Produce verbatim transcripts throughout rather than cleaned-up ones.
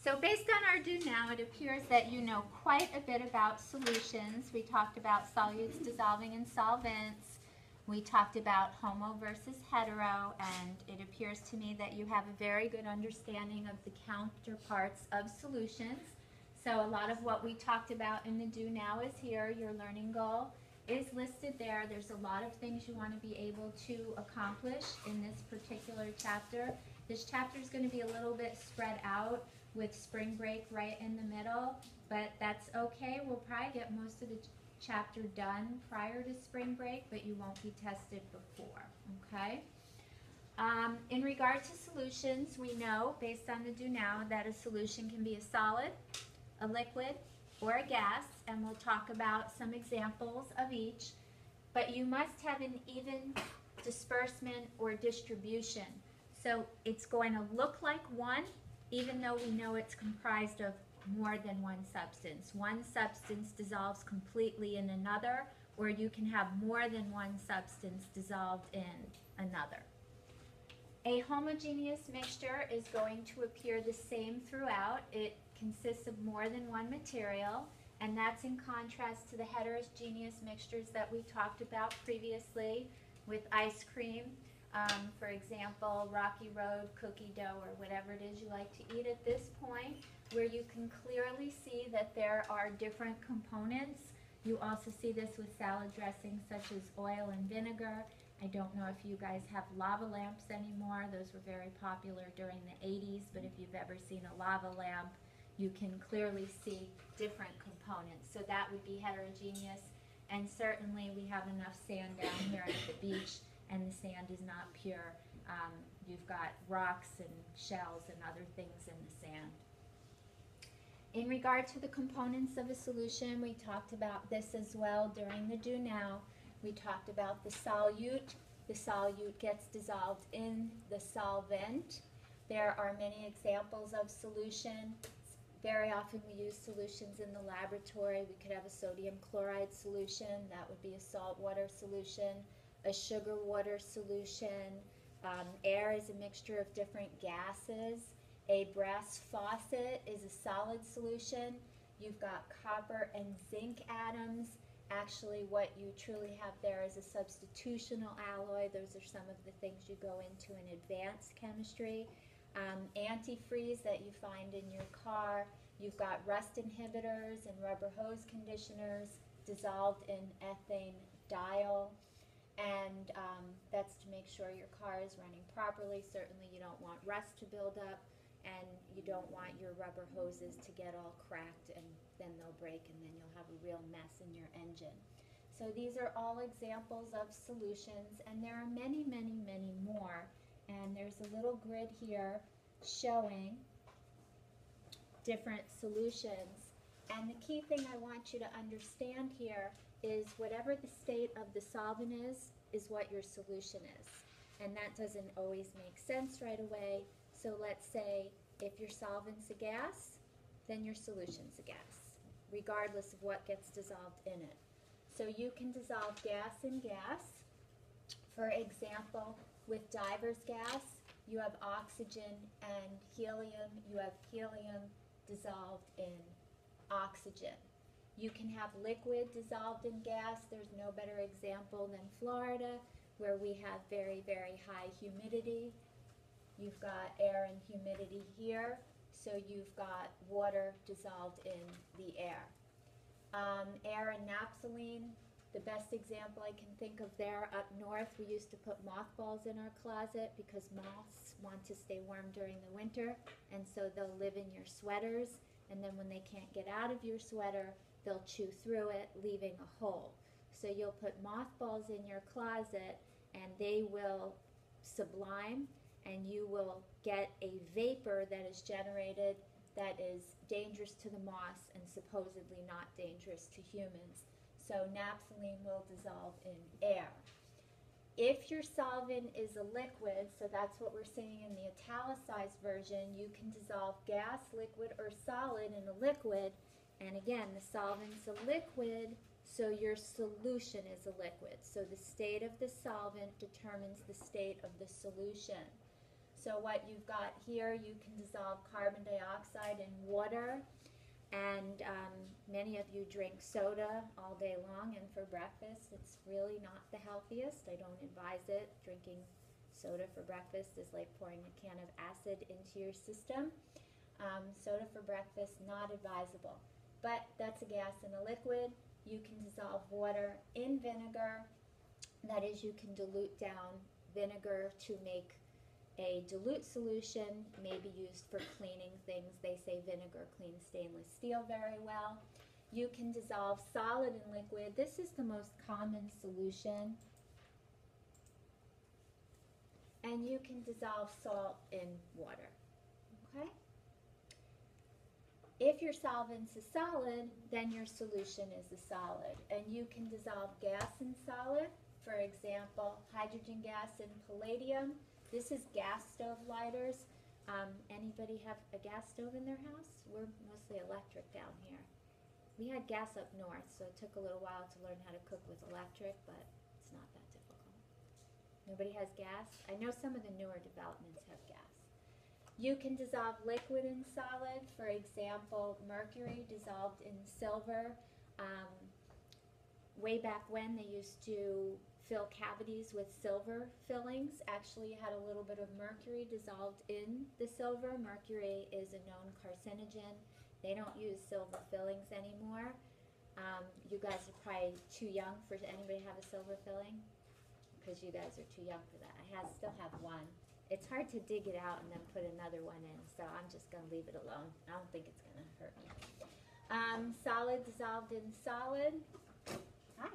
So based on our do now, it appears that you know quite a bit about solutions. We talked about solutes dissolving in solvents. We talked about homo versus hetero, and it appears to me that you have a very good understanding of the counterparts of solutions. So a lot of what we talked about in the do now is here. Your learning goal is listed there. There's a lot of things you want to be able to accomplish in this particular chapter. This chapter is going to be a little bit spread out with spring break right in the middle, but that's okay. We'll probably get most of the chapter done prior to spring break, but you won't be tested before, okay? Um, in regard to solutions, we know, based on the do now, that a solution can be a solid, a liquid, or a gas, and we'll talk about some examples of each, but you must have an even disbursement or distribution. So it's going to look like one, even though we know it's comprised of more than one substance. One substance dissolves completely in another, or you can have more than one substance dissolved in another. A homogeneous mixture is going to appear the same throughout. It consists of more than one material, and that's in contrast to the heterogeneous mixtures that we talked about previously with ice cream. Um, for example, Rocky Road, cookie dough, or whatever it is you like to eat at this point, where you can clearly see that there are different components. You also see this with salad dressings such as oil and vinegar. I don't know if you guys have lava lamps anymore. Those were very popular during the eighties, but if you've ever seen a lava lamp, you can clearly see different components. So that would be heterogeneous, and certainly we have enough sand down here at the beach, and the sand is not pure. Um, you've got rocks and shells and other things in the sand. In regard to the components of a solution, we talked about this as well during the do now. We talked about the solute. The solute gets dissolved in the solvent. There are many examples of solution. Very often we use solutions in the laboratory. We could have a sodium chloride solution. That would be a salt water solution. A sugar water solution. Um, air is a mixture of different gases. A brass faucet is a solid solution. You've got copper and zinc atoms. Actually, what you truly have there is a substitutional alloy. Those are some of the things you go into in advanced chemistry. Um, antifreeze that you find in your car. You've got rust inhibitors and rubber hose conditioners dissolved in ethane diol. And um, that's to make sure your car is running properly. Certainly you don't want rust to build up, and you don't want your rubber hoses to get all cracked, and then they'll break, and then you'll have a real mess in your engine. So these are all examples of solutions, and there are many, many, many more. And there's a little grid here showing different solutions. And the key thing I want you to understand here is whatever the state of the solvent is, is what your solution is. And that doesn't always make sense right away. So let's say if your solvent's a gas, then your solution's a gas, regardless of what gets dissolved in it. So you can dissolve gas in gas. For example, with diver's gas, you have oxygen and helium. You have helium dissolved in oxygen. You can have liquid dissolved in gas. There's no better example than Florida, where we have very, very high humidity. You've got air and humidity here, so you've got water dissolved in the air. Um, air and naphthalene, the best example I can think of there, up north we used to put mothballs in our closet because moths want to stay warm during the winter, and so they'll live in your sweaters, and then when they can't get out of your sweater, they'll chew through it, leaving a hole. So you'll put mothballs in your closet, and they will sublime, and you will get a vapor that is generated that is dangerous to the moths and supposedly not dangerous to humans. So naphthalene will dissolve in air. If your solvent is a liquid, so that's what we're seeing in the italicized version, you can dissolve gas, liquid, or solid in a liquid. And again, the solvent's a liquid, so your solution is a liquid. So the state of the solvent determines the state of the solution. so what you've got here, you can dissolve carbon dioxide in water, and um, many of you drink soda all day long and for breakfast. It's really not the healthiest. I don't advise it. Drinking soda for breakfast is like pouring a can of acid into your system. Um, soda for breakfast, not advisable. But that's a gas in a liquid. You can dissolve water in vinegar. That is, you can dilute down vinegar to make a dilute solution, may be used for cleaning things. They say vinegar cleans stainless steel very well. You can dissolve solid in liquid. This is the most common solution. And you can dissolve salt in water. Okay? If your solvent's a solid, then your solution is a solid. And you can dissolve gas in solid. For example, hydrogen gas in palladium. This is gas stove lighters. Um, anybody have a gas stove in their house? We're mostly electric down here. We had gas up north, so it took a little while to learn how to cook with electric, but it's not that difficult. Nobody has gas? I know some of the newer developments have gas. You can dissolve liquid in solid. For example, mercury dissolved in silver. Um, way back when, they used to fill cavities with silver fillings. Actually, you had a little bit of mercury dissolved in the silver. Mercury is a known carcinogen. They don't use silver fillings anymore. Um, you guys are probably too young for anybody to have a silver filling, because you guys are too young for that. I have, still have one. It's hard to dig it out and then put another one in, so I'm just going to leave it alone. I don't think it's going to hurt me. Um, solid dissolved in solid. Hi.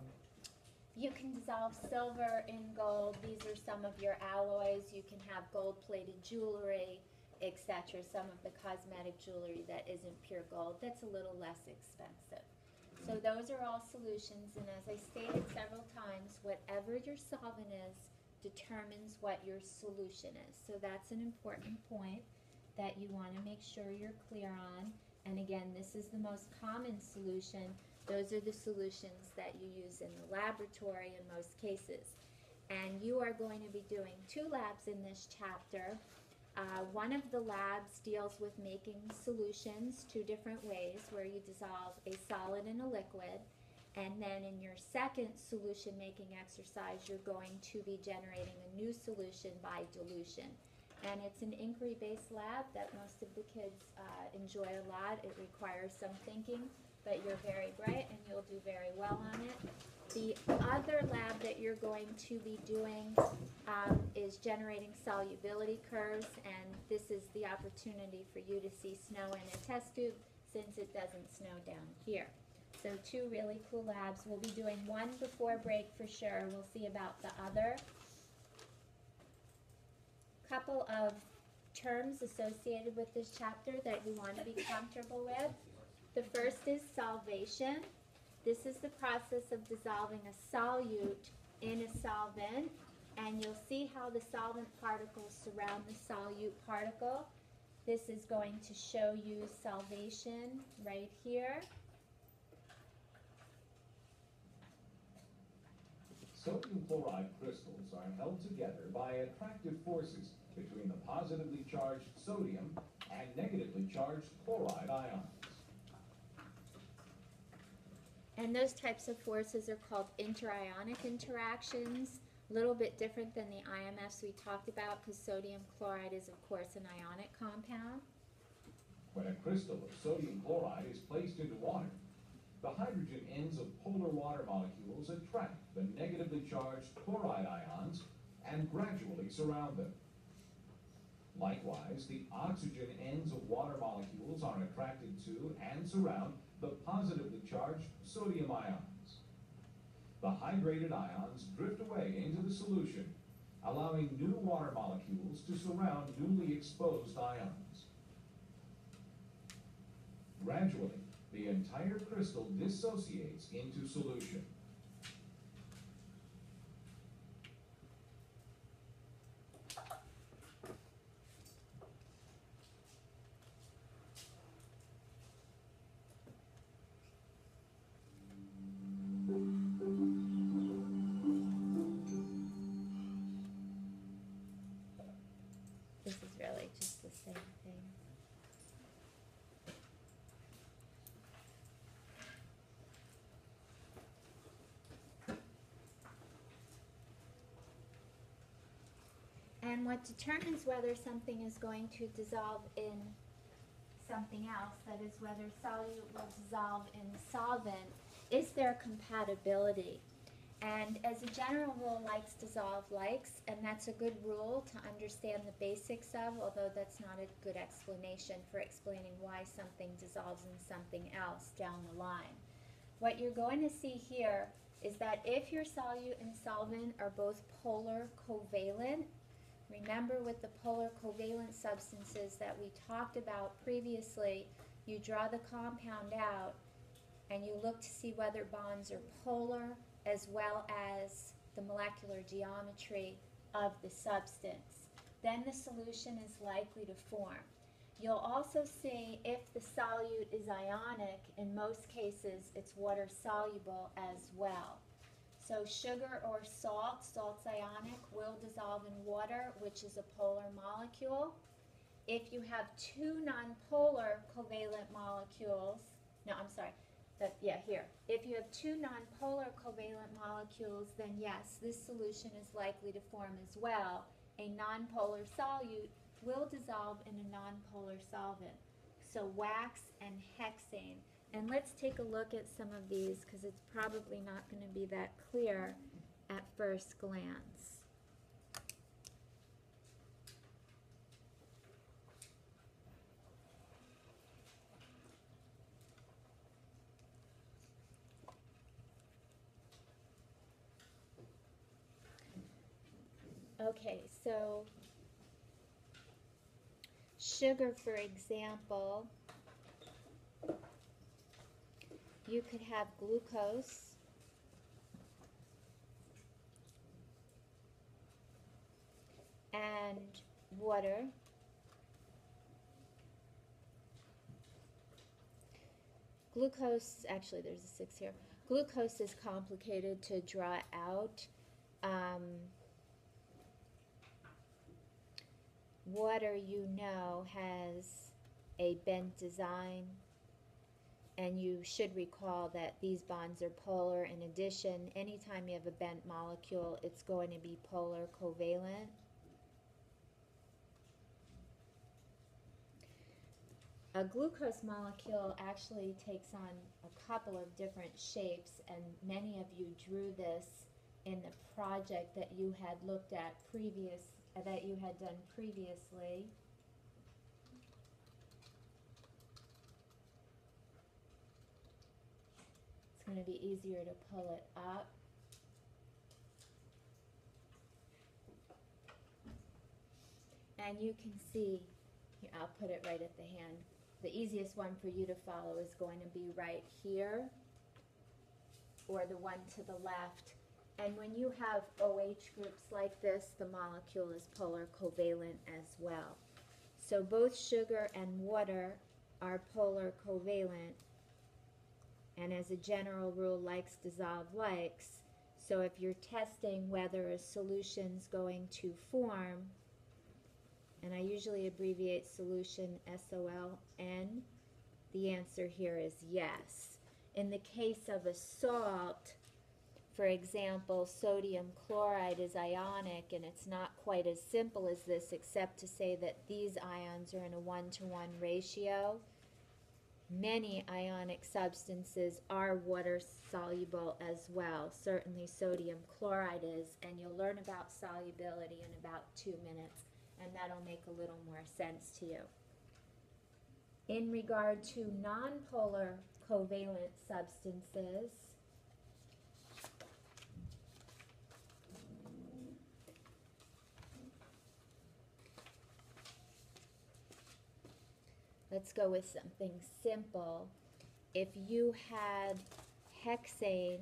You can dissolve silver in gold. These are some of your alloys. You can have gold-plated jewelry, et cetera. Some of the cosmetic jewelry that isn't pure gold. That's a little less expensive. So those are all solutions, and as I stated several times, whatever your solvent is determines what your solution is. So that's an important point that you want to make sure you're clear on. And again, this is the most common solution. Those are the solutions that you use in the laboratory in most cases. And you are going to be doing two labs in this chapter. Uh, one of the labs deals with making solutions two different ways, where you dissolve a solid in a liquid. And then in your second solution making exercise, you're going to be generating a new solution by dilution. And it's an inquiry-based lab that most of the kids uh, enjoy a lot. It requires some thinking, but you're very bright and you'll do very well on it. The other lab that you're going to be doing um, is generating solubility curves, and this is the opportunity for you to see snow in a test tube, since it doesn't snow down here. So two really cool labs. We'll be doing one before break for sure. We'll see about the other. Couple of terms associated with this chapter that you want to be comfortable with. The first is solvation. This is the process of dissolving a solute in a solvent, and you'll see how the solvent particles surround the solute particle. This is going to show you solvation right here. Sodium chloride crystals are held together by attractive forces between the positively charged sodium and negatively charged chloride ions. And those types of forces are called interionic interactions, a little bit different than the I M Fs we talked about, because sodium chloride is, of course, an ionic compound. When a crystal of sodium chloride is placed into water, the hydrogen ends of polar water molecules attract the negatively charged chloride ions and gradually surround them. Likewise, the oxygen ends of water molecules are attracted to and surround the positively charged sodium ions. The hydrated ions drift away into the solution, allowing new water molecules to surround newly exposed ions. Gradually, the entire crystal dissociates into solution. And what determines whether something is going to dissolve in something else, that is whether solute will dissolve in solvent, is their compatibility. And as a general rule, likes dissolve likes, and that's a good rule to understand the basics of, although that's not a good explanation for explaining why something dissolves in something else down the line. What you're going to see here is that if your solute and solvent are both polar covalent, remember with the polar covalent substances that we talked about previously, you draw the compound out and you look to see whether bonds are polar as well as the molecular geometry of the substance. Then the solution is likely to form. You'll also see if the solute is ionic, in most cases it's water soluble as well. So sugar or salt, salt's ionic, will dissolve in water, which is a polar molecule. If you have two nonpolar covalent molecules, no, I'm sorry, that, yeah, here. If you have two nonpolar covalent molecules, then yes, this solution is likely to form as well. A nonpolar solute will dissolve in a nonpolar solvent. So wax and hexane. And let's take a look at some of these because it's probably not going to be that clear at first glance. Okay, so sugar, for example, you could have glucose and water. Glucose, actually there's a six here. Glucose is complicated to draw out. Um, water, you know, has a bent design. And you should recall that these bonds are polar. In addition, anytime you have a bent molecule, it's going to be polar covalent. A glucose molecule actually takes on a couple of different shapes, and many of you drew this in the project that you had looked at previous, uh, that you had done previously. It's going to be easier to pull it up. And you can see, here, I'll put it right at the hand. The easiest one for you to follow is going to be right here, or the one to the left. And when you have OH groups like this, the molecule is polar covalent as well. So both sugar and water are polar covalent. And as a general rule, likes dissolve likes. So if you're testing whether a solution's going to form, and I usually abbreviate solution S O L N, the answer here is yes. In the case of a salt, for example, sodium chloride is ionic, and it's not quite as simple as this except to say that these ions are in a one-to-one ratio. Many ionic substances are water soluble as well. Certainly sodium chloride is, and you'll learn about solubility in about two minutes, and that'll make a little more sense to you. In regard to nonpolar covalent substances, let's go with something simple. If you had hexane,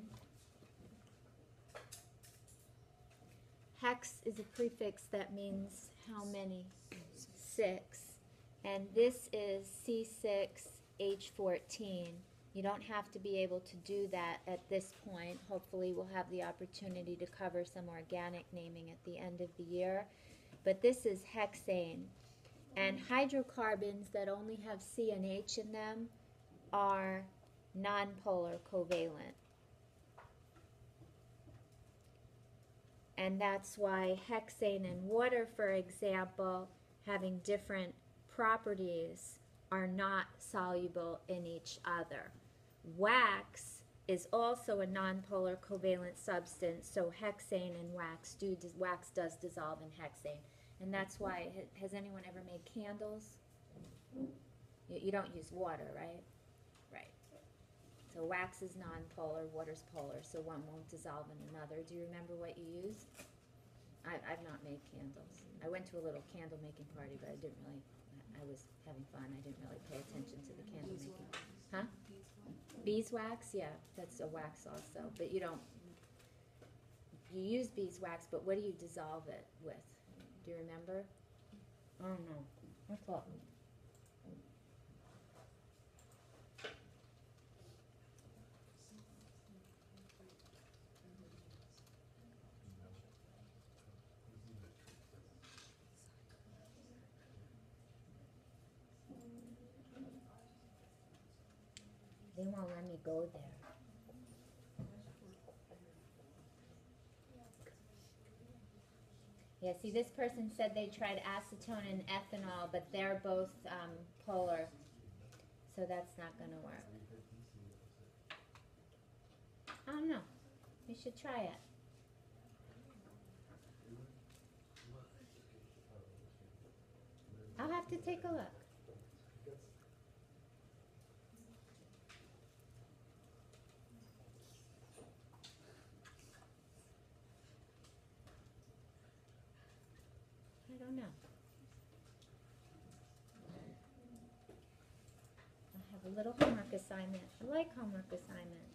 hex is a prefix that means how many? Six. And this is C six H fourteen. You don't have to be able to do that at this point. Hopefully we'll have the opportunity to cover some organic naming at the end of the year. But this is hexane. And hydrocarbons that only have C and H in them are nonpolar covalent. And that's why hexane and water, for example, having different properties, are not soluble in each other. Wax is also a nonpolar covalent substance, so hexane and wax do dis- wax does dissolve in hexane, and that's why. ha- Has anyone ever made candles? You, you don't use water, right? Right. So wax is nonpolar, water's polar, so one won't dissolve in another. Do you remember what you used? I, I've not made candles. I went to a little candle making party, but I didn't really. I was having fun. I didn't really pay attention to the candle making. Huh? Beeswax, yeah, that's a wax also, but you don't, you use beeswax, but what do you dissolve it with? Do you remember? I don't know. Let's look. They won't let me go there. Yeah, see, this person said they tried acetone and ethanol, but they're both um, polar, so that's not going to work. I don't know. You should try it. I'll have to take a look. I don't know. I have a little homework assignment. I like homework assignments.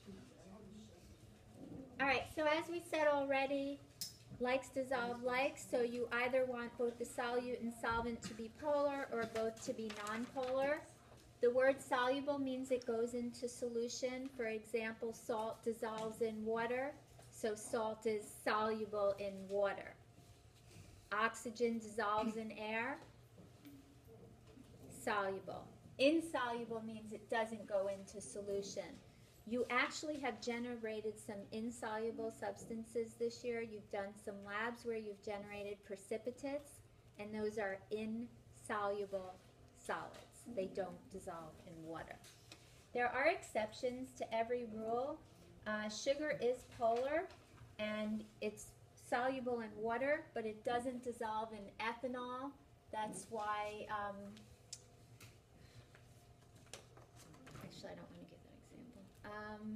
All right, so as we said already, likes dissolve likes, so you either want both the solute and solvent to be polar or both to be nonpolar. The word soluble means it goes into solution. For example, salt dissolves in water, so salt is soluble in water. Oxygen dissolves in air, soluble. Insoluble means it doesn't go into solution. You actually have generated some insoluble substances this year. You've done some labs where you've generated precipitates, and those are insoluble solids. They don't dissolve in water. There are exceptions to every rule. Uh, sugar is polar, and it's soluble in water, but it doesn't dissolve in ethanol. That's why, um, actually I don't want to give that example. Um,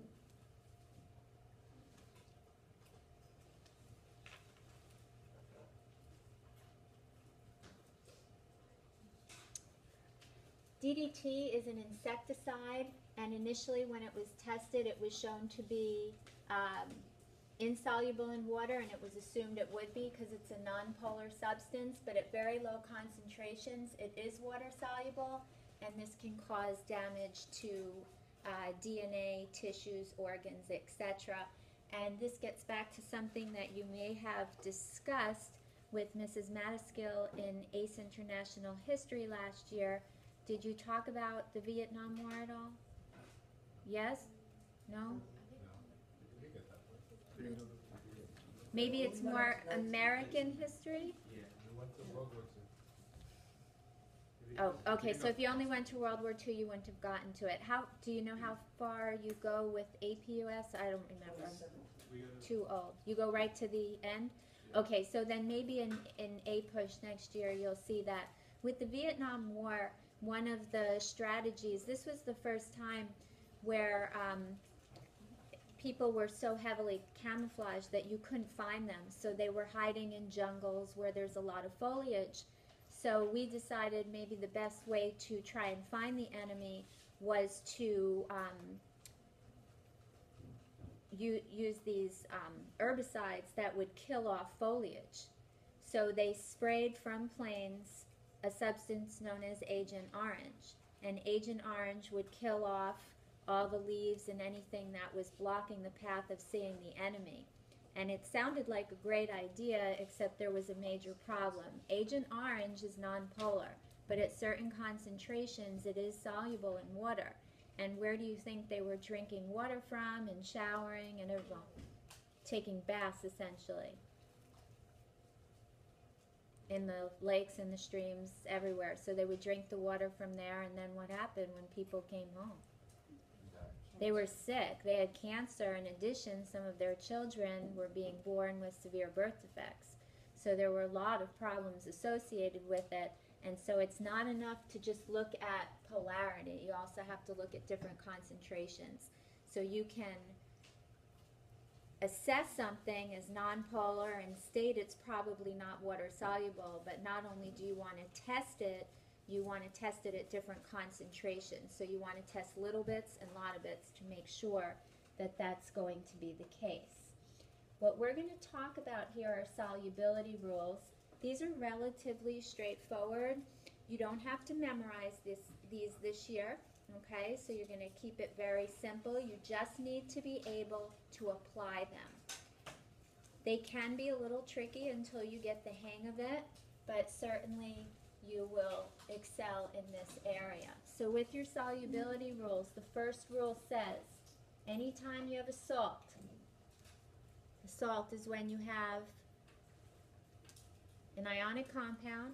D D T is an insecticide, and initially when it was tested it was shown to be um, insoluble in water, and it was assumed it would be because it's a nonpolar substance, but at very low concentrations it is water soluble, and this can cause damage to uh, D N A, tissues, organs, et cetera. And this gets back to something that you may have discussed with Missus Mataskill in ACE International History last year. Did you talk about the Vietnam War at all? Yes? No? Maybe it's more American history? Oh, okay, so if you only went to World War Two, you wouldn't have gotten to it. How, do you know how far you go with A P U S? I don't remember. Too old. You go right to the end? Okay, so then maybe in, in A PUSH next year you'll see that. With the Vietnam War, one of the strategies, this was the first time where um, people were so heavily camouflaged that you couldn't find them. So they were hiding in jungles where there's a lot of foliage. So we decided maybe the best way to try and find the enemy was to um, use these um, herbicides that would kill off foliage. So they sprayed from planes a substance known as Agent Orange. And Agent Orange would kill off all the leaves and anything that was blocking the path of seeing the enemy. And it sounded like a great idea, except there was a major problem. Agent Orange is nonpolar, but at certain concentrations it is soluble in water. And where do you think they were drinking water from and showering and everything? taking baths essentially in the lakes and the streams everywhere. So they would drink the water from there, and then what happened when people came home? They were sick. They had cancer. In addition, some of their children were being born with severe birth defects. So there were a lot of problems associated with it. And so it's not enough to just look at polarity. You also have to look at different concentrations. So you can assess something as nonpolar and state it's probably not water soluble, but not only do you want to test it, you want to test it at different concentrations. So you want to test little bits and lot of bits to make sure that that's going to be the case. What we're going to talk about here are solubility rules. These are relatively straightforward. You don't have to memorize this, these this year, okay? So you're going to keep it very simple. You just need to be able to apply them. They can be a little tricky until you get the hang of it, but certainly you will excel in this area. So with your solubility rules, the first rule says, anytime you have a salt, a salt is when you have an ionic compound,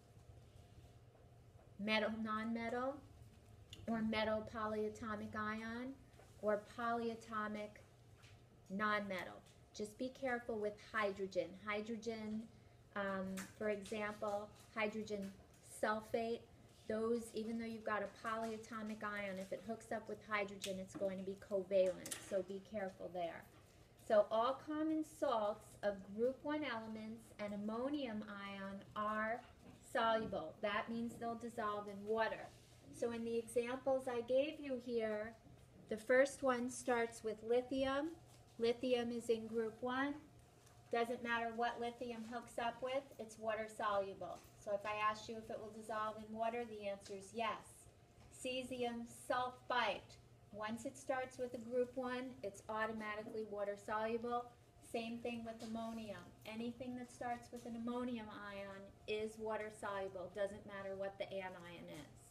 metal, non-metal, or metal polyatomic ion, or polyatomic non-metal. Just be careful with hydrogen. Hydrogen, um, for example, hydrogen sulfate, those, even though you've got a polyatomic ion, if it hooks up with hydrogen, it's going to be covalent, so be careful there. So all common salts of group one elements and ammonium ion are soluble. That means they'll dissolve in water. So in the examples I gave you here, the first one starts with lithium. Lithium is in group one. Doesn't matter what lithium hooks up with, it's water soluble. So if I ask you if it will dissolve in water, the answer is yes. Cesium sulfite. Once it starts with a group one, it's automatically water soluble. Same thing with ammonium. Anything that starts with an ammonium ion is water soluble. Doesn't matter what the anion is.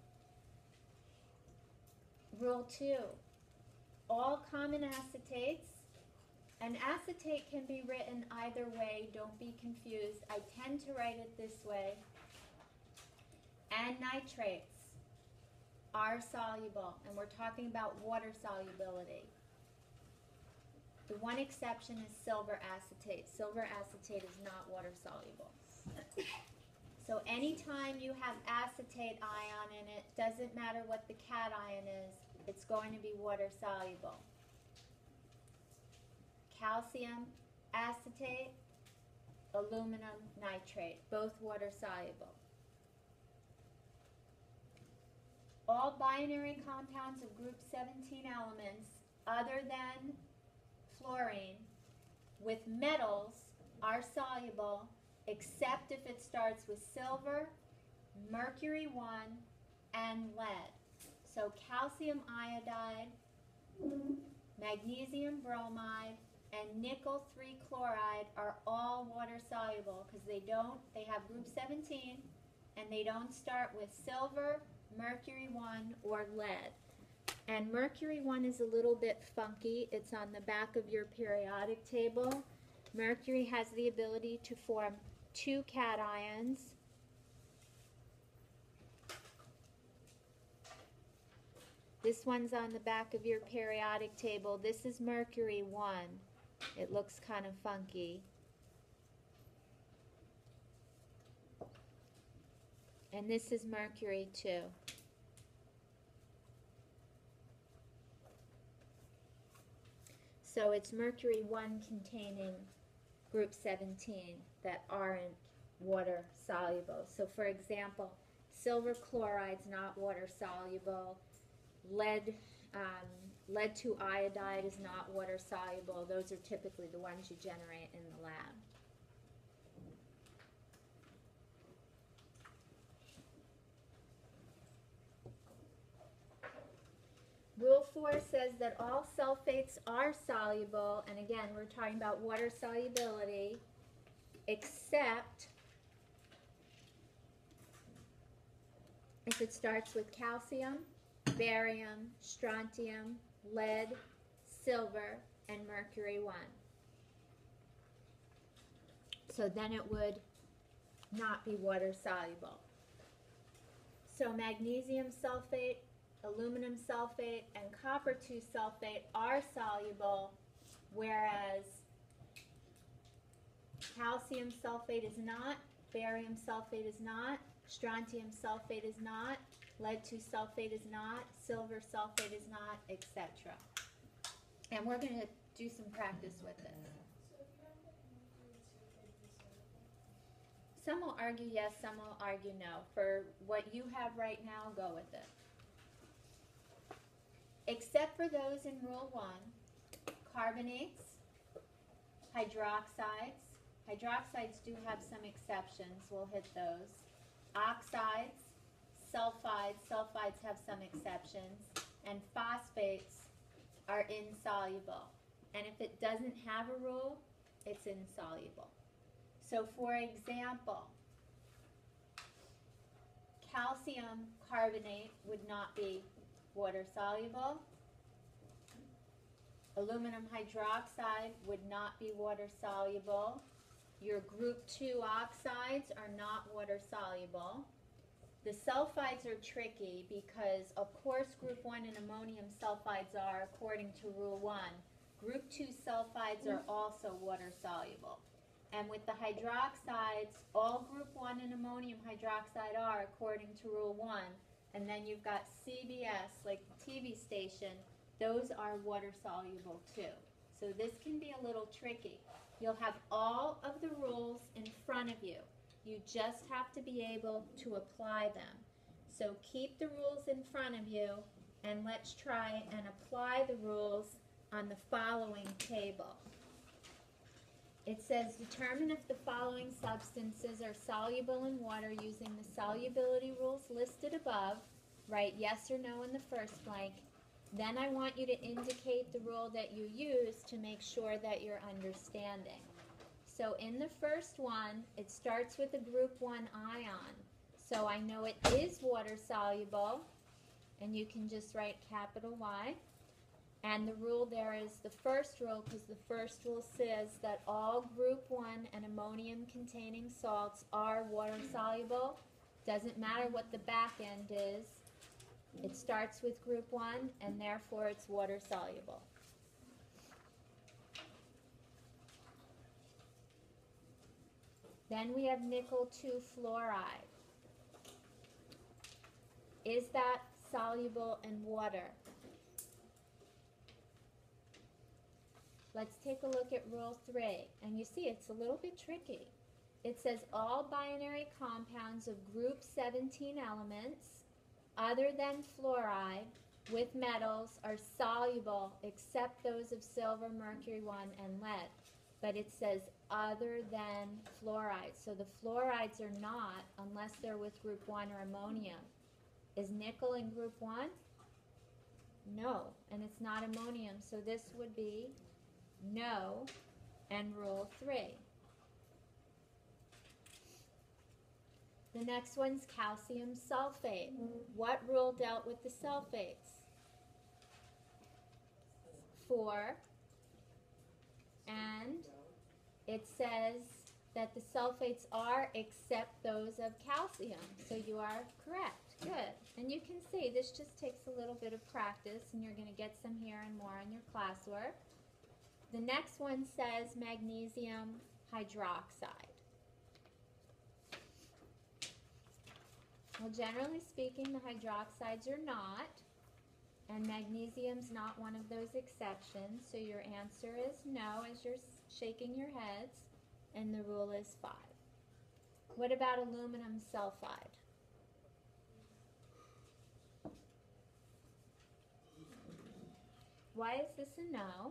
Rule two, all common acetates. An acetate can be written either way. Don't be confused. I tend to write it this way. And nitrates are soluble, and we're talking about water solubility. The one exception is silver acetate. Silver acetate is not water soluble. So anytime you have acetate ion in it, doesn't matter what the cation is, it's going to be water soluble. Calcium acetate, aluminum nitrate, both water soluble. All binary compounds of group seventeen elements other than fluorine with metals are soluble except if it starts with silver, mercury one, and lead. So calcium iodide, magnesium bromide, and nickel three chloride are all water soluble because they don't, they have group seventeen and they don't start with silver, mercury one, or lead. And mercury one is a little bit funky. It's on the back of your periodic table. Mercury has the ability to form two cations. This one's on the back of your periodic table. This is mercury one. It looks kind of funky. And this is mercury two. So it's mercury one containing group seventeen that aren't water soluble. So for example, silver chloride's not water soluble. Lead, um, lead two iodide is not water soluble. Those are typically the ones you generate in the lab. Rule four says that all sulfates are soluble, and again, we're talking about water solubility, except if it starts with calcium, barium, strontium, lead, silver, and mercury one. So then it would not be water soluble. So magnesium sulfate, aluminum sulfate, and copper two sulfate are soluble, whereas calcium sulfate is not, barium sulfate is not, strontium sulfate is not, lead two sulfate is not, silver sulfate is not, et cetera. And we're going to do some practice with this. Some will argue yes, some will argue no. For what you have right now, go with it. Except for those in Rule one, carbonates, hydroxides. Hydroxides do have some exceptions. We'll hit those. Oxides, sulfides. Sulfides have some exceptions. And phosphates are insoluble. And if it doesn't have a rule, it's insoluble. So for example, calcium carbonate would not be water soluble. Aluminum hydroxide would not be water soluble. Your group two oxides are not water soluble. The sulfides are tricky because, of course, group one and ammonium sulfides are, according to Rule one. Group two sulfides are also water soluble. And with the hydroxides, all group one and ammonium hydroxide are, according to Rule one. And then you've got C B S, like the T V station, those are water soluble too. So this can be a little tricky. You'll have all of the rules in front of you. You just have to be able to apply them. So keep the rules in front of you, and let's try and apply the rules on the following table. It says determine if the following substances are soluble in water using the solubility rules listed above. Write yes or no in the first blank. Then I want you to indicate the rule that you use to make sure that you're understanding. So in the first one, it starts with a group one ion. So I know it is water soluble, and you can just write capital Y. And the rule there is the first rule, because the first rule says that all group one and ammonium containing salts are water soluble. Doesn't matter what the back end is. It starts with group one, and therefore it's water soluble. Then we have nickel two fluoride. Is that soluble in water? Let's take a look at Rule three, and you see it's a little bit tricky. It says all binary compounds of group seventeen elements other than fluoride with metals are soluble except those of silver, mercury one, and lead. But it says other than fluoride. So the fluorides are not unless they're with group one or ammonium. Is nickel in group one? No, and it's not ammonium. So this would be no, and Rule three. The next one's calcium sulfate. What rule dealt with the sulfates? Four. And it says that the sulfates are except those of calcium. So you are correct. Good. And you can see this just takes a little bit of practice, and you're going to get some here and more on your classwork. The next one says magnesium hydroxide. Well, generally speaking, the hydroxides are not, and magnesium's not one of those exceptions, so your answer is no as you're shaking your heads, and the rule is five. What about aluminum sulfide? Why is this a no?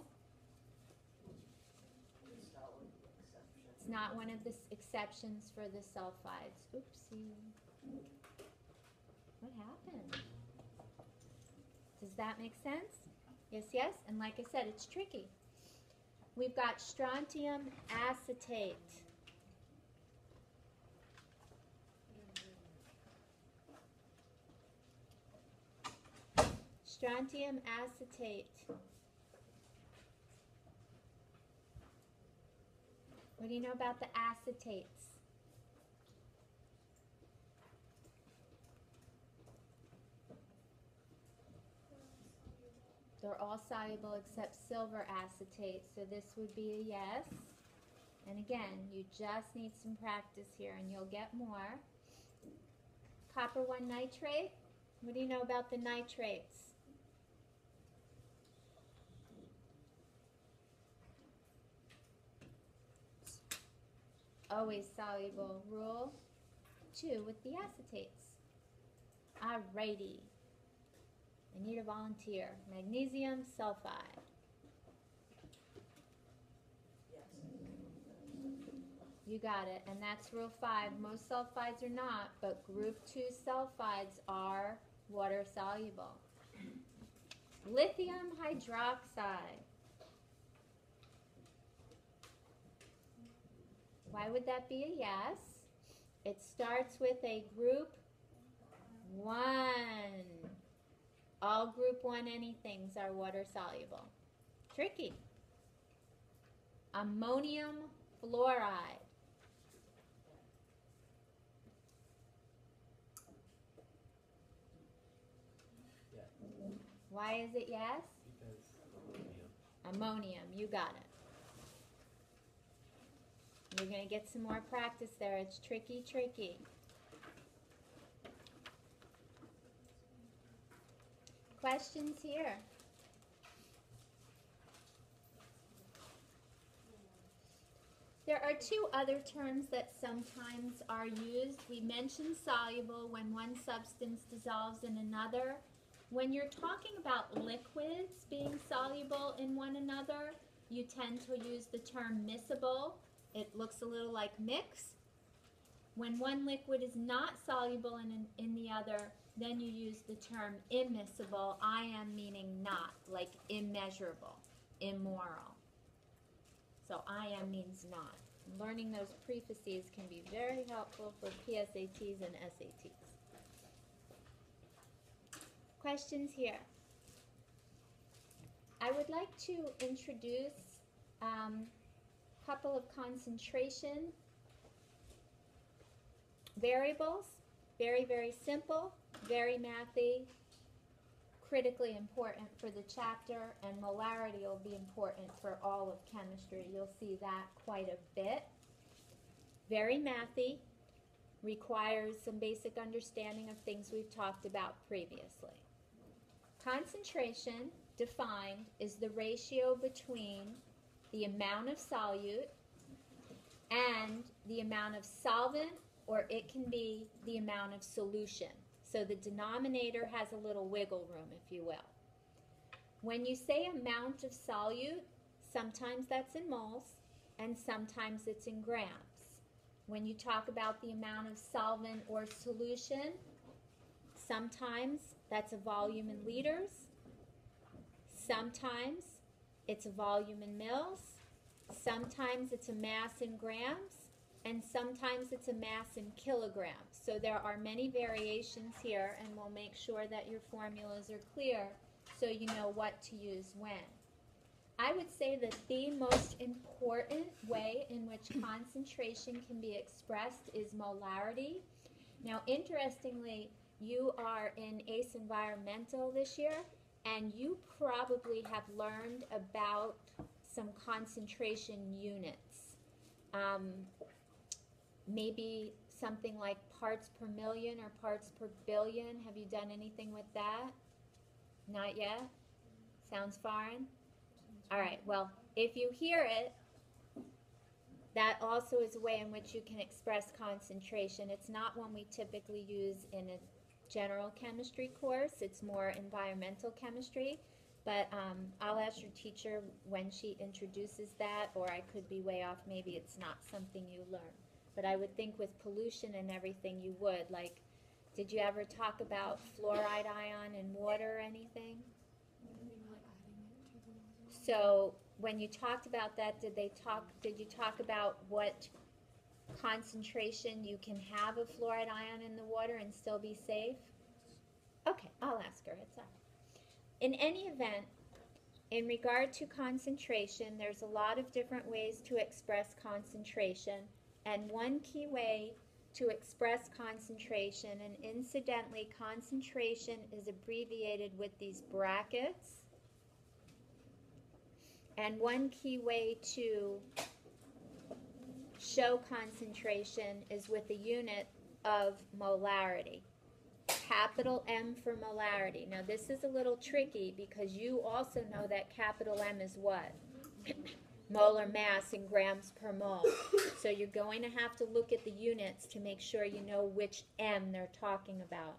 It's not one of the exceptions for the sulfides. Oopsie. What happened? Does that make sense? Yes, yes. And like I said, it's tricky. We've got strontium acetate. Strontium acetate. What do you know about the acetates? They're all soluble except silver acetate, so this would be a yes. And again, you just need some practice here and you'll get more. Copper one nitrate, what do you know about the nitrates? Always soluble. Rule two with the acetates. Alrighty. I need a volunteer. Magnesium sulfide. You got it. And that's rule five. Most sulfides are not, but group two sulfides are water soluble. Lithium hydroxide. Why would that be a yes? It starts with a group one. All group one anythings are water soluble. Tricky. Ammonium fluoride. Yeah. Why is it yes? Because ammonium. Ammonium, you got it. You're going to get some more practice there. It's tricky, tricky. Questions here? There are two other terms that sometimes are used. We mentioned soluble when one substance dissolves in another. When you're talking about liquids being soluble in one another, you tend to use the term miscible. It looks a little like mix. When one liquid is not soluble in, in the other, then you use the term immiscible, ion meaning not, like immeasurable, immoral. So ion means not. Learning those prefaces can be very helpful for P S A Ts and S A Ts. Questions here? I would like to introduce um, a couple of concentration variables. Very, very simple, very mathy, critically important for the chapter, and molarity will be important for all of chemistry. You'll see that quite a bit. Very mathy, requires some basic understanding of things we've talked about previously. Concentration, defined, is the ratio between the amount of solute and the amount of solvent, or it can be the amount of solution. So the denominator has a little wiggle room, if you will. When you say amount of solute, sometimes that's in moles and sometimes it's in grams. When you talk about the amount of solvent or solution, sometimes that's a volume in liters, sometimes it's a volume in mils, sometimes it's a mass in grams, and sometimes it's a mass in kilograms. So there are many variations here, and we'll make sure that your formulas are clear so you know what to use when. I would say that the most important way in which concentration can be expressed is molarity. Now, interestingly, you are in A C E Environmental this year, and you probably have learned about some concentration units. Um, maybe something like parts per million or parts per billion. Have you done anything with that? Not yet? Sounds foreign? All right, well, if you hear it, that also is a way in which you can express concentration. It's not one we typically use in a general chemistry course. It's more environmental chemistry. But um, I'll ask your teacher when she introduces that, or I could be way off. Maybe it's not something you learn. But I would think with pollution and everything you would. Like, did you ever talk about fluoride ion in water or anything? So when you talked about that, did they talk? Did you talk about what concentration you can have of fluoride ion in the water and still be safe? Okay, I'll ask her. It's all right. In any event, in regard to concentration, there's a lot of different ways to express concentration, and one key way to express concentration, and incidentally, concentration is abbreviated with these brackets, and one key way to show concentration is with the unit of molarity. Capital M for molarity. Now this is a little tricky because you also know that capital M is what? Molar mass in grams per mole. So you're going to have to look at the units to make sure you know which M they're talking about.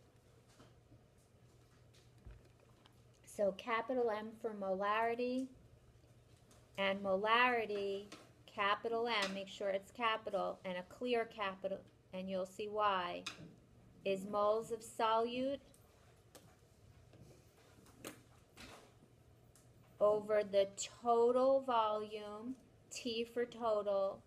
So capital M for molarity, and molarity, capital M, make sure it's capital, and a clear capital, and you'll see why, is moles of solute over the total volume, T for total,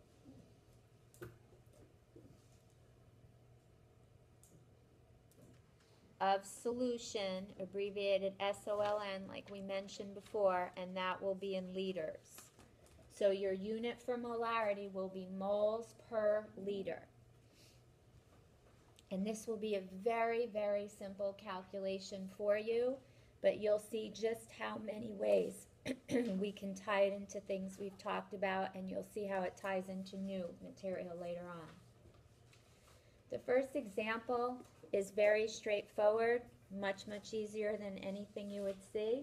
of solution, abbreviated S O L N like we mentioned before, and that will be in liters. So your unit for molarity will be moles per liter. And this will be a very, very simple calculation for you, but you'll see just how many ways we can tie it into things we've talked about, and you'll see how it ties into new material later on. The first example is very straightforward, much, much easier than anything you would see.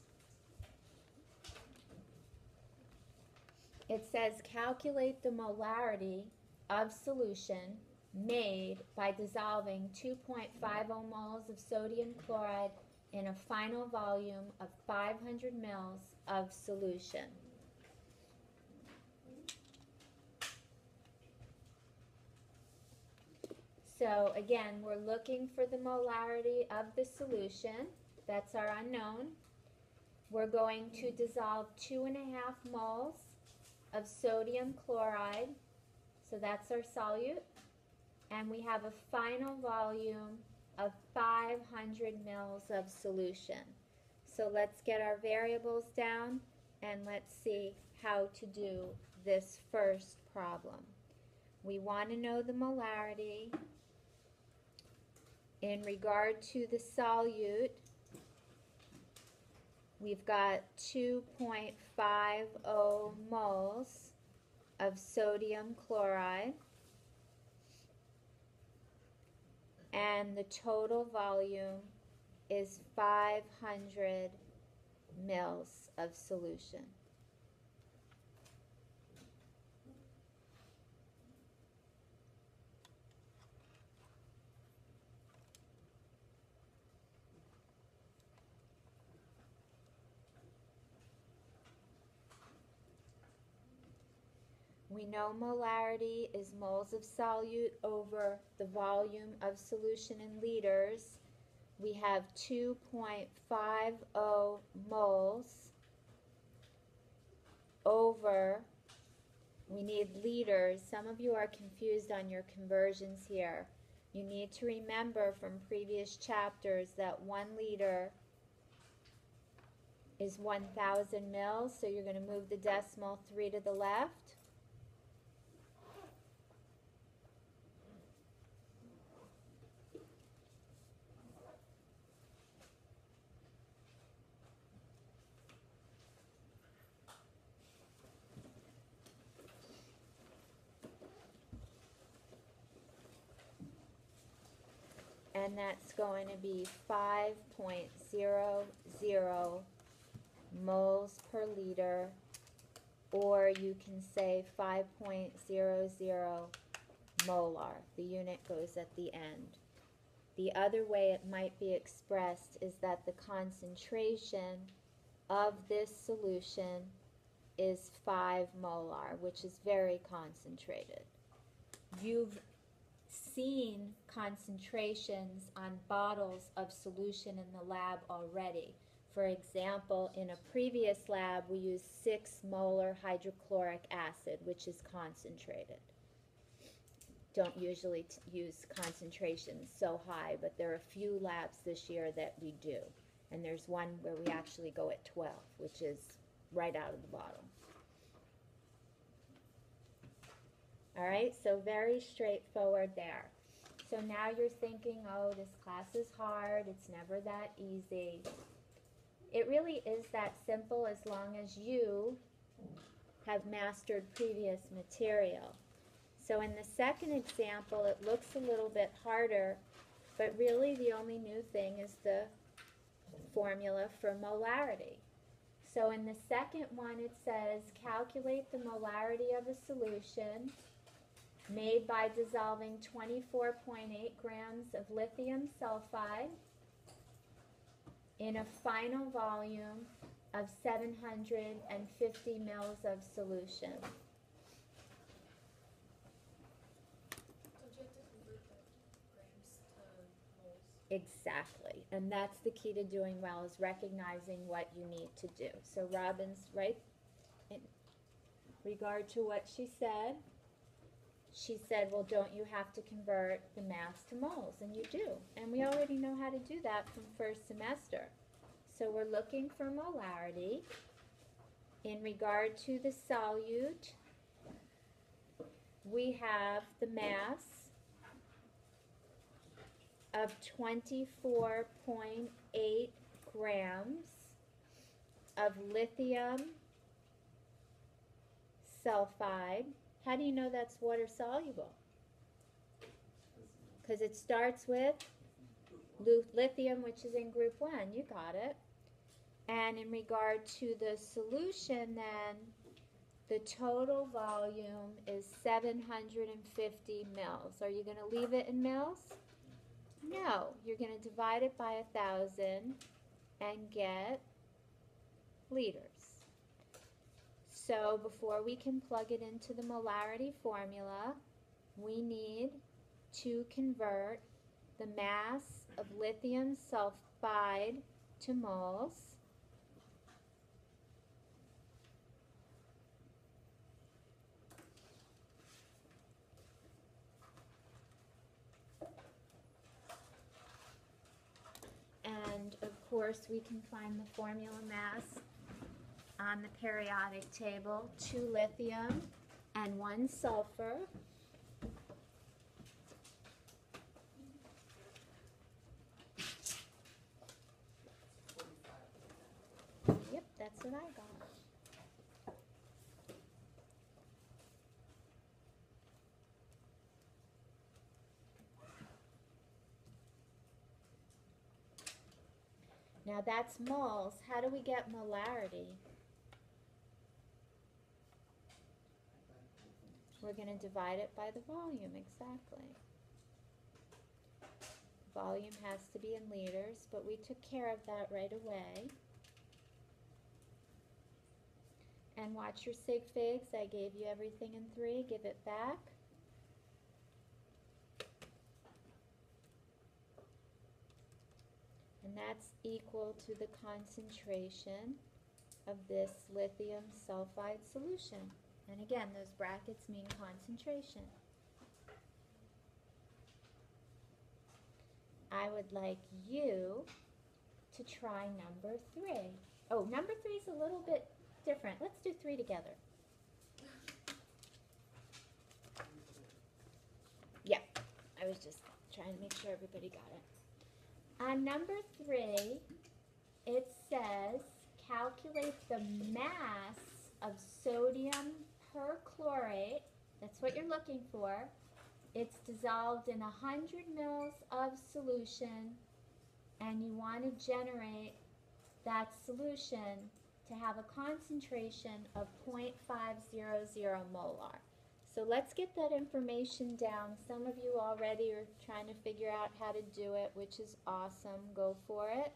It says calculate the molarity of solution made by dissolving two point five zero moles of sodium chloride in a final volume of five hundred mils of solution. So again, we're looking for the molarity of the solution. That's our unknown. We're going to dissolve two and a half moles of sodium chloride. So that's our solute. And we have a final volume of five hundred mils of solution. So let's get our variables down and let's see how to do this first problem. We want to know the molarity in regard to the solute. We've got two point five zero moles of sodium chloride, and the total volume is five hundred mils of solution. We know molarity is moles of solute over the volume of solution in liters. We have two point five zero moles over, we need liters. Some of you are confused on your conversions here. You need to remember from previous chapters that one liter is one thousand mils, so you're going to move the decimal three to the left. And that's going to be five point zero zero moles per liter, or you can say five point zero zero molar. The unit goes at the end. The other way it might be expressed is that the concentration of this solution is five molar, which is very concentrated. You've seen concentrations on bottles of solution in the lab already. For example, in a previous lab, we used six molar hydrochloric acid, which is concentrated. Don't usually t use concentrations so high, but there are a few labs this year that we do. And there's one where we actually go at twelve, which is right out of the bottle. All right, so very straightforward there. So now you're thinking, oh, this class is hard, it's never that easy. It really is that simple as long as you have mastered previous material. So in the second example, it looks a little bit harder, but really the only new thing is the formula for molarity. So in the second one, it says calculate the molarity of a solution made by dissolving twenty-four point eight grams of lithium sulfide in a final volume of seven hundred fifty mils of solution. Don't you have to convert the grams to moles? Exactly, and that's the key to doing well, is recognizing what you need to do. So Robin's right in regard to what she said. She said, well, don't you have to convert the mass to moles? And you do, and we already know how to do that from first semester. So we're looking for molarity. In regard to the solute, we have the mass of twenty-four point eight grams of lithium sulfide. How do you know that's water soluble? Because it starts with lithium, which is in group one. You got it. And in regard to the solution, then, the total volume is seven hundred fifty mils. Are you going to leave it in mils? No. You're going to divide it by a thousand and get liters. So before we can plug it into the molarity formula, we need to convert the mass of lithium sulfide to moles. And of course we can find the formula mass on the periodic table: two lithium and one sulfur. Yep, that's what I got. Now that's moles. How do we get molarity? We're going to divide it by the volume, exactly. Volume has to be in liters, but we took care of that right away. And watch your sig figs. I gave you everything in three. Give it back. And that's equal to the concentration of this lithium sulfide solution. And again, those brackets mean concentration. I would like you to try number three. Oh, number three is a little bit different. Let's do three together. Yeah, I was just trying to make sure everybody got it. On number three, it says calculate the mass of sodium perchlorate. That's what you're looking for. It's dissolved in one hundred mils of solution, and you want to generate that solution to have a concentration of zero point five zero zero molar. So let's get that information down. Some of you already are trying to figure out how to do it, which is awesome. Go for it.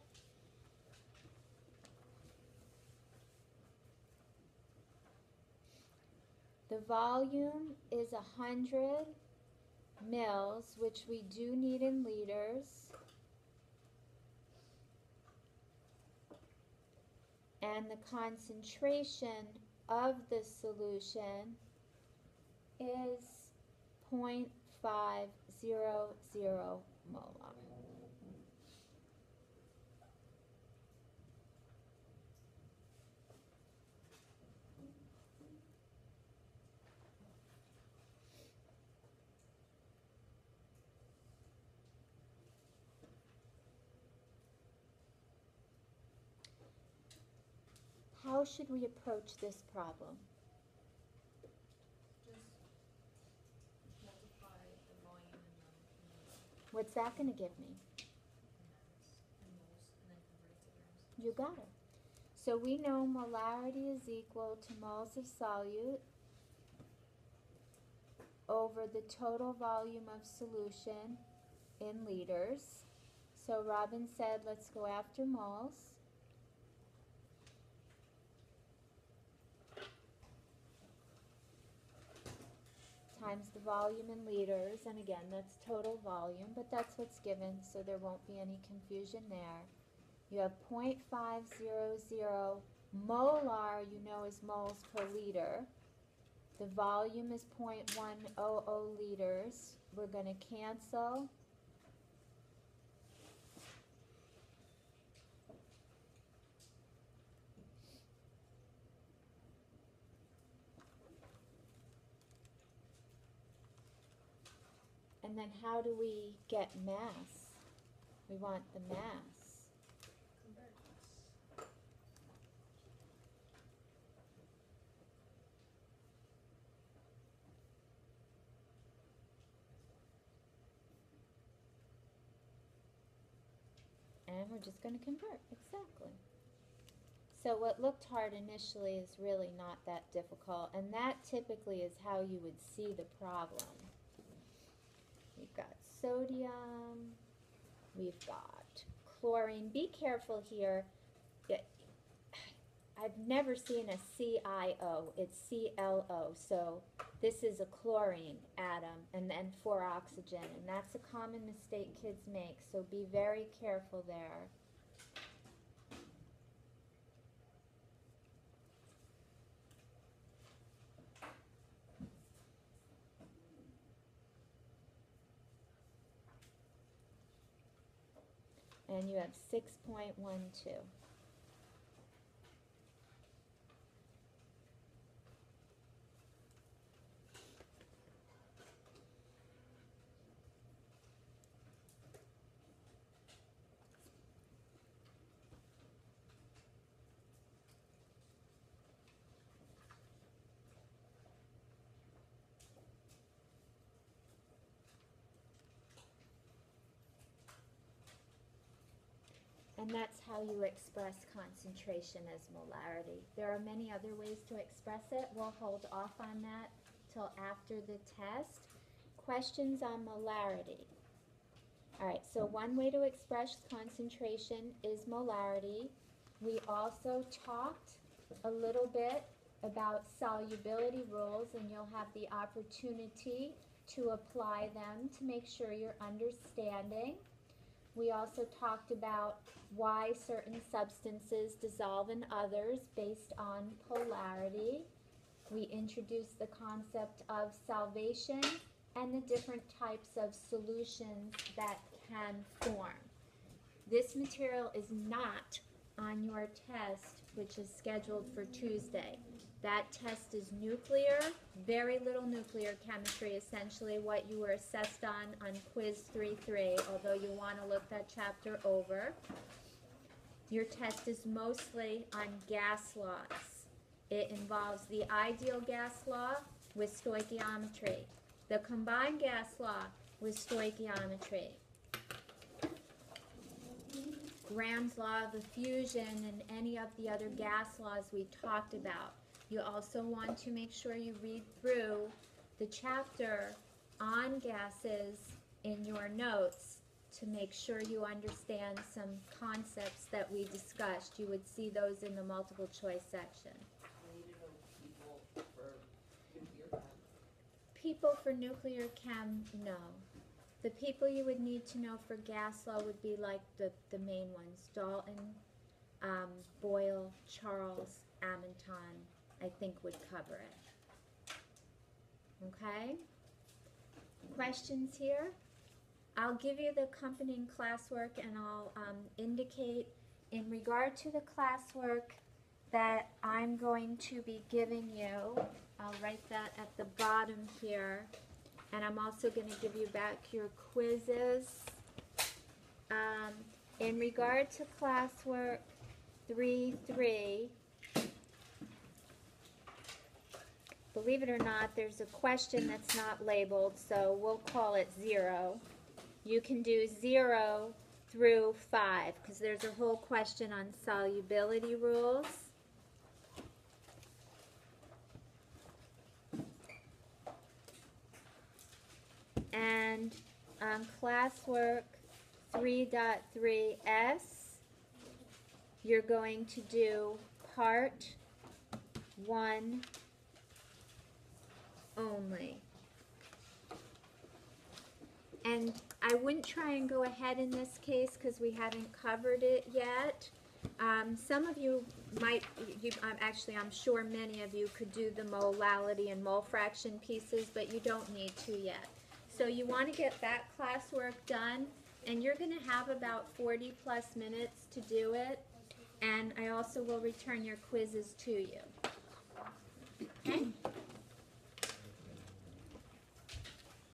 The volume is one hundred mils, which we do need in liters. And the concentration of the solution is zero point five zero zero molar. how should we approach this problem? Just multiply the volume and the What's that going to give me? mass and moles, and then convert it to grams. You got it. So we know molarity is equal to moles of solute over the total volume of solution in liters. So Robin said, let's go after moles. Times the volume in liters, and again, that's total volume, but that's what's given, so there won't be any confusion there. You have zero point five zero zero molar, you know, is moles per liter. The volume is zero point one zero zero liters. We're going to cancel. And then how do we get mass? We want the mass. Convert. And we're just going to convert, exactly. So what looked hard initially is really not that difficult, and that typically is how you would see the problem. We've got sodium, we've got chlorine. Be careful here. It- I've never seen a C I O, it's C L O, so this is a chlorine atom, and then four oxygen, and that's a common mistake kids make, so be very careful there. And you have six point one two. And that's how you express concentration as molarity. There are many other ways to express it. We'll hold off on that till after the test. Questions on molarity. All right, so one way to express concentration is molarity. We also talked a little bit about solubility rules, and you'll have the opportunity to apply them to make sure you're understanding. We also talked about why certain substances dissolve in others based on polarity. We introduced the concept of salvation and the different types of solutions that can form. This material is not on your test, which is scheduled for Tuesday. That test is nuclear, very little nuclear chemistry, essentially what you were assessed on on quiz three three, although you want to look that chapter over. Your test is mostly on gas laws. It involves the ideal gas law with stoichiometry, the combined gas law with stoichiometry, Graham's law of diffusion, and any of the other gas laws we talked about. You also want to make sure you read through the chapter on gases in your notes to make sure you understand some concepts that we discussed. You would see those in the multiple choice section. We need to know people for nuclear chem. People for nuclear chem, no. The people you would need to know for gas law would be like the, the main ones. Dalton, um, Boyle, Charles, Amonton, I think would cover it. Okay? Questions here? I'll give you the accompanying classwork, and I'll um, indicate in regard to the classwork that I'm going to be giving you. I'll write that at the bottom here. And I'm also going to give you back your quizzes. Um, in regard to classwork three three, believe it or not, there's a question that's not labeled, so we'll call it zero. You can do zero through five, because there's a whole question on solubility rules. And on classwork three point three S, you're going to do part one only. And I wouldn't try and go ahead in this case because we haven't covered it yet. Um, some of you might, you, um, actually I'm sure many of you could do the molality and mole fraction pieces, but you don't need to yet. So you want to get that classwork done, and you're going to have about forty plus minutes to do it. And I also will return your quizzes to you.